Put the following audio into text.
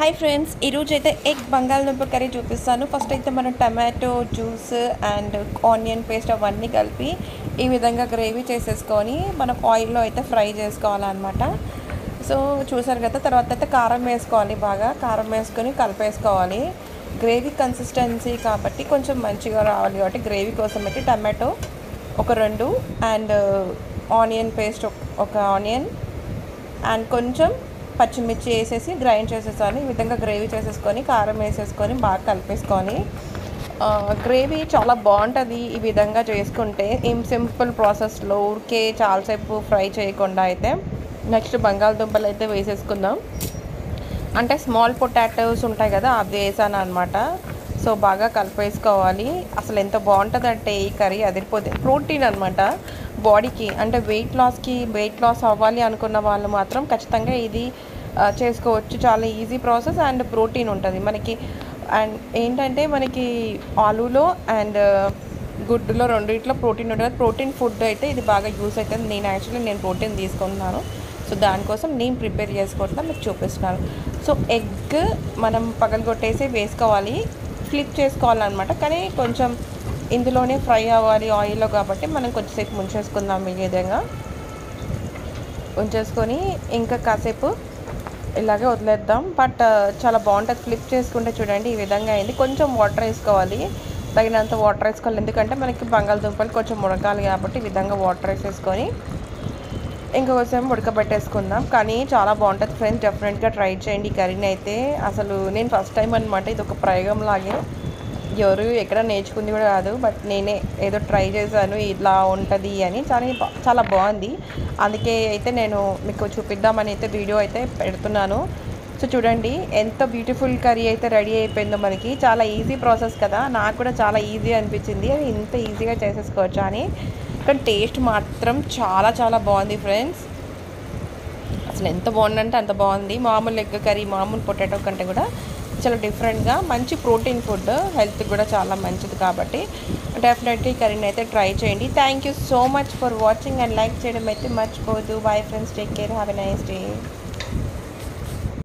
Hi friends, ఈరోజు అయితే egg బంగాళదుంప కర్రీ చూపిస్తాను. ఫస్ట్ అయితే మనం tomato juice and onion paste అవన్నీ కలిపి ఈ విధంగా గ్రేవీ చేసేసుకొని మనం ఆయిల్లో అయితే ఫ్రై చేసుకోవాలన్నమాట. సో చూసారు కదా. తర్వాత అయితే కారం వేసుకోవాలి, బాగా కారం వేసుకొని కలిపేసుకోవాలి. గ్రేవీ కన్సిస్టెన్సీ కాబట్టి కొంచెం మంచిగా రావాలి కాబట్టి గ్రేవీ కోసం అయితే టమాటో ఒక 2 అండ్ ఆనియన్ పేస్ట్ ఒక ఆనియన్ అండ్ కొంచెం పచ్చిమిర్చి వేసేసి గ్రైండ్ చేసేసాను. ఈ విధంగా గ్రేవీ చేసేసుకొని కారం వేసేసుకొని బాగా కలిపేసుకొని గ్రేవీ చాలా బాగుంటుంది ఈ విధంగా చేసుకుంటే. ఏం సింపుల్ ప్రాసెస్లో ఊరికే చాలాసేపు ఫ్రై చేయకుండా అయితే. నెక్స్ట్ బంగాళదుంపలు అయితే వేసేసుకుందాం. అంటే స్మాల్ పొటాటోస్ ఉంటాయి కదా, అవి వేసాను అనమాట. సో బాగా కలిపేసుకోవాలి. అసలు ఎంత బాగుంటుంది అంటే ఈ కర్రీ అదిరిపోతుంది. ప్రోటీన్ అనమాట బాడీకి. అంటే వెయిట్ లాస్ అవ్వాలి అనుకున్న వాళ్ళు మాత్రం ఖచ్చితంగా ఇది చేసుకోవచ్చు. చాలా ఈజీ ప్రాసెస్ అండ్ ప్రోటీన్ ఉంటుంది మనకి. అండ్ ఏంటంటే మనకి ఆలూలో అండ్ గుడ్డులో రెండిట్లో ప్రోటీన్ ఉంటుంది. ప్రోటీన్ ఫుడ్ అయితే ఇది బాగా యూస్ అవుతుంది. నేను ప్రోటీన్ తీసుకుంటున్నాను. సో దానికోసం నేను ప్రిపేర్ చేసుకుంటున్నా, మీకు చూపిస్తున్నాను. సో ఎగ్ మనం పగలగొట్టేసి వేసుకోవాలి, ఫ్లిప్ చేసుకోవాలన్నమాట. కానీ కొంచెం ఇందులోనే ఫ్రై అవ్వాలి ఆయిల్లో కాబట్టి మనం కొంచెంసేపు ముంచేసుకుందాం. ఈ విధంగా ఉంచేసుకొని ఇంకా కాసేపు ఇలాగే వదిలేద్దాం. బట్ చాలా బాగుంటుంది ఫ్లిప్ చేసుకుంటే. చూడండి ఈ విధంగా అయింది. కొంచెం వాటర్ వేసుకోవాలి, తగినంత వాటర్ వేసుకోవాలి. ఎందుకంటే మనకి బంగాళదుంపలు కొంచెం ఉడకాలి కాబట్టి ఈ విధంగా వాటర్ వేసేసుకొని ఇంకొకసేపు ఉడకబెట్టేసుకుందాం. కానీ చాలా బాగుంటుంది ఫ్రెండ్స్, డెఫినెట్గా ట్రై చేయండి ఈ కర్రీని అయితే. అసలు నేను ఫస్ట్ టైం అనమాట, ఇది ఒక ప్రయోగం లాగే. ఎవరు ఎక్కడ నేర్చుకుంది కూడా కాదు, బట్ నేనే ఏదో ట్రై చేశాను ఇలా ఉంటుంది అని. చాలా బాగుంది. అందుకే అయితే నేను మీకు చూపిద్దామని అయితే వీడియో అయితే పెడుతున్నాను. సో చూడండి ఎంత బ్యూటిఫుల్ కర్రీ అయితే రెడీ అయిపోయిందో మనకి. చాలా ఈజీ ప్రాసెస్ కదా, నాకు కూడా చాలా ఈజీ అనిపించింది అది ఇంత ఈజీగా చేసేసుకోవచ్చా అని. కానీ టేస్ట్ మాత్రం చాలా చాలా బాగుంది ఫ్రెండ్స్. అసలు ఎంత బాగుందంటే అంత బాగుంది. మామూలు ఎగ్ కర్రీ, మామూలు పొటాటో కంటే కూడా చాలా డిఫరెంట్గా మంచి ప్రోటీన్ ఫుడ్, హెల్త్కి కూడా చాలా మంచిది కాబట్టి డెఫినెట్లీ ఈ కర్రీని అయితే ట్రై చేయండి. Thank you so much for watching and like చేయడం అయితే మర్చిపోవద్దు. Bye friends, take care, have a nice day.